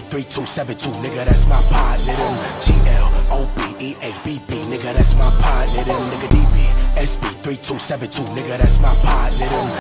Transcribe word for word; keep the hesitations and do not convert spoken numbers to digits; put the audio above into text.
three two seven two, nigga, that's my partner, them. G L O B E A B B, nigga, that's my partner, them. Nigga, D B S B three two seven two, nigga, that's my partner, them.